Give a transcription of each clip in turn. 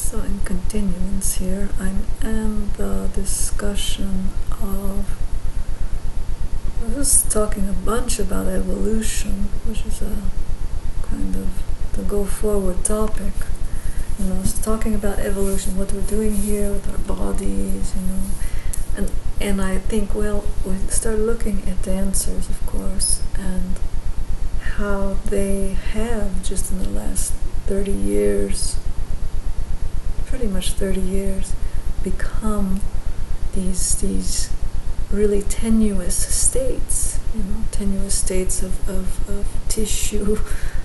So in continuance here, I'm in the discussion of, I was talking a bunch about evolution, which is a kind of the go forward topic. I was talking about evolution, what we're doing here with our bodies, and I think, well, we start looking at dancers, of course, and how they have just in the last 30 years, pretty much 30 years, become these really tenuous states, tenuous states of tissue,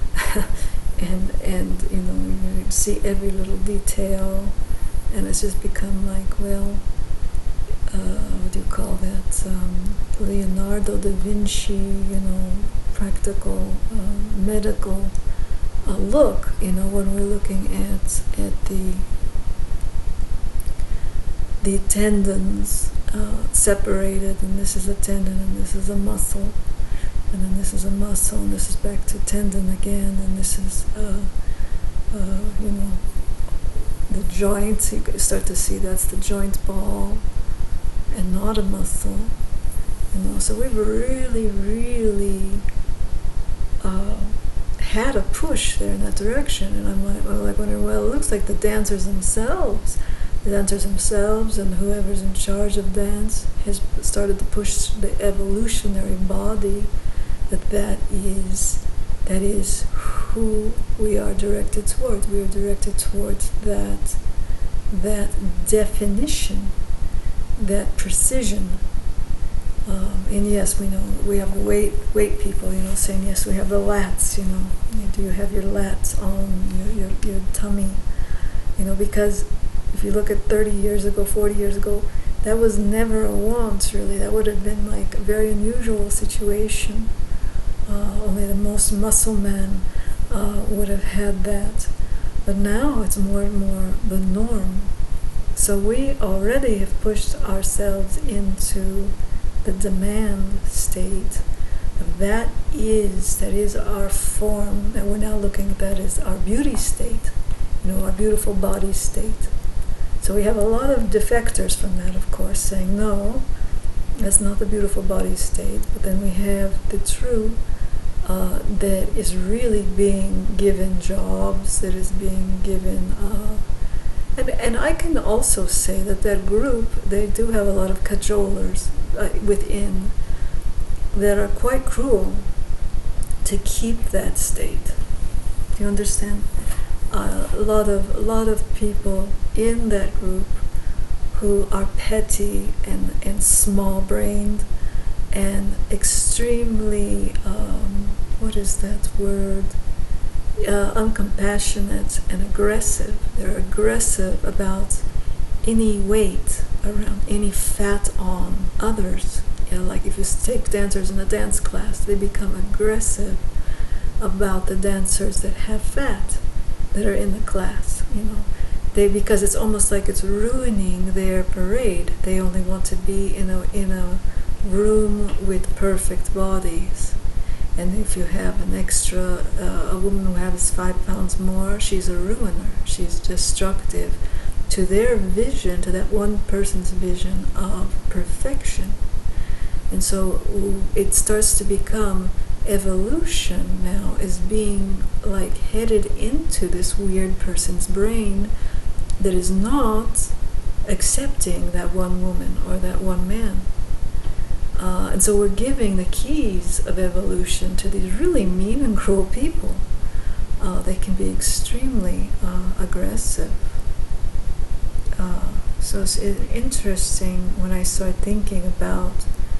and you see every little detail, and it's just become like, well, what do you call that? Leonardo da Vinci, practical, medical look, when we're looking at the tendons separated, and this is a tendon, and this is a muscle, and then this is a muscle, and this is back to tendon again, and this is, the joints. You start to see that's the joint ball, and not a muscle. So we've really, really had a push there in that direction, and I'm like wondering, well, it looks like the dancers themselves and whoever's in charge of dance has started to push the evolutionary body that is who we are directed towards. We are directed towards that definition, that precision. And yes, we know we have the weight people, saying yes, we have the lats, do you have your lats on your tummy, because if you look at 30 years ago, 40 years ago, that was never a want, really. That would have been like a very unusual situation. Only the most muscle men would have had that. But now it's more and more the norm. So we already have pushed ourselves into the demand state. That is our form, and we're now looking at that as our beauty state, our beautiful body state. So we have a lot of defectors from that, of course, saying, no, that's not the beautiful body state. But then we have the true that is really being given jobs, that is being given... And I can also say that group, they do have a lot of cajolers within that are quite cruel to keep that state. Do you understand? A lot of people in that group who are petty and small-brained and extremely, what is that word? Uncompassionate and aggressive. They're aggressive about any weight around, any fat on others. Like if you take dancers in a dance class, they become aggressive about the dancers that have fat that are in the class. Because it's almost like it's ruining their parade. They only want to be in a room with perfect bodies. And if you have an extra, a woman who has 5 pounds more, she's a ruiner. She's destructive to their vision, to that one person's vision of perfection. And so it starts to become evolution now is being like headed into this weird person's brain that is not accepting that one woman or that one man. And so we're giving the keys of evolution to these really mean and cruel people. They can be extremely aggressive. So it's interesting when I start thinking about,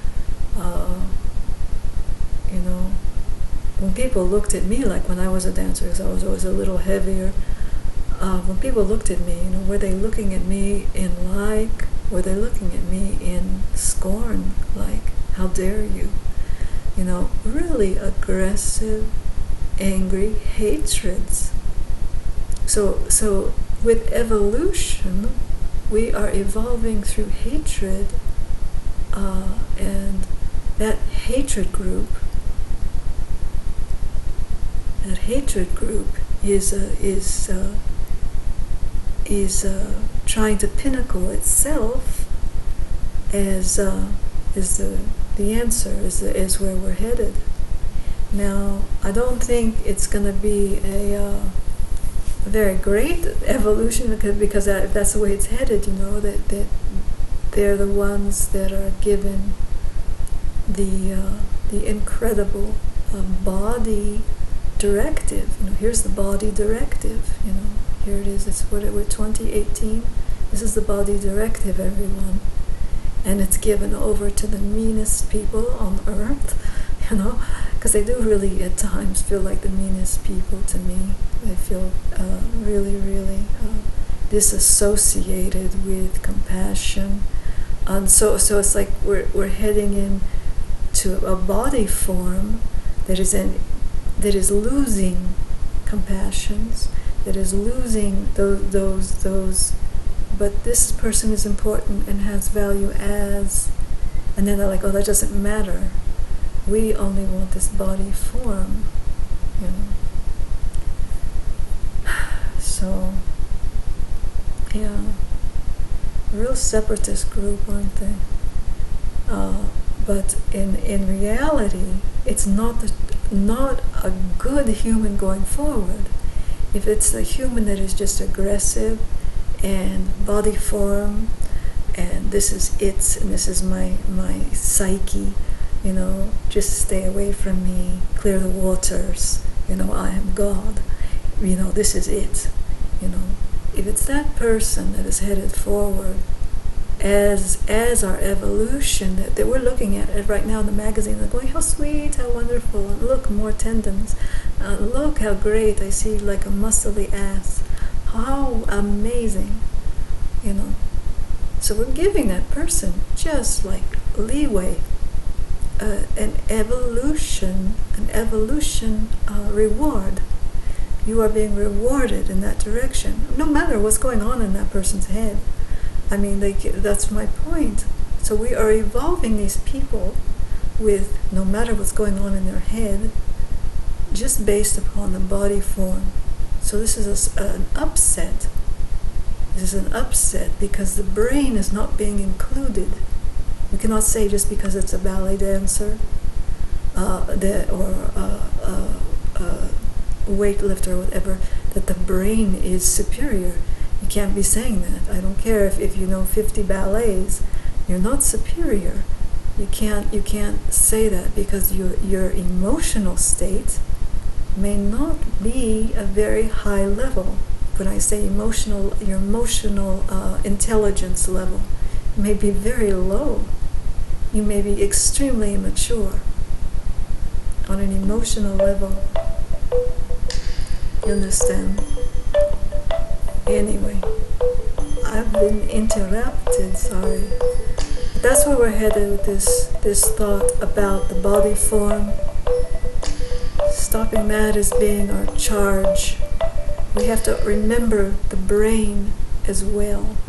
when people looked at me, like when I was a dancer, because I was always a little heavier, when people looked at me, were they looking at me in like, were they looking at me in scorn, like, how dare you? Really aggressive, angry hatreds. So with evolution, we are evolving through hatred, and that hatred group is trying to pinnacle itself as the answer, is where we're headed. Now, I don't think it's going to be a very great evolution, because if that's the way it's headed, that they're the ones that are given the incredible body directive. Here's the body directive. Here it is. It's we're 2018. This is the body directive, everyone, and it's given over to the meanest people on earth. Because they do really at times feel like the meanest people to me. They feel really, really disassociated with compassion, and so it's like we're heading into a body form that is losing compassions, that is losing those. But this person is important and has value as, and then they're like, oh, that doesn't matter. We only want this body form, So, yeah, a real separatist group, aren't they? But in reality, it's not a good human going forward. If it's a human that is just aggressive and body form, and this is it, and this is my psyche, just stay away from me, clear the waters, I am God, this is it, if it's that person that is headed forward as our evolution that we're looking at it right now in the magazine, they're going, how sweet, how wonderful, and look, more tendons, look how great, I see like a muscly ass, how amazing, so we're giving that person just like leeway, an evolution reward. You are being rewarded in that direction, no matter what's going on in that person's head. That's my point. So we are evolving these people with no matter what's going on in their head, just based upon the body form. So this is an upset. This is an upset because the brain is not being included. You cannot say just because it's a ballet dancer weightlifter or whatever that the brain is superior. You can't be saying that. I don't care if you know 50 ballets, you're not superior. You can't say that because your emotional state may not be a very high level. When I say emotional, your emotional intelligence level may be very low. You may be extremely immature on an emotional level. You understand? Anyway, I've been interrupted, sorry. That's where we're headed with this thought about the body form. Stopping that as being our charge. We have to remember the brain as well.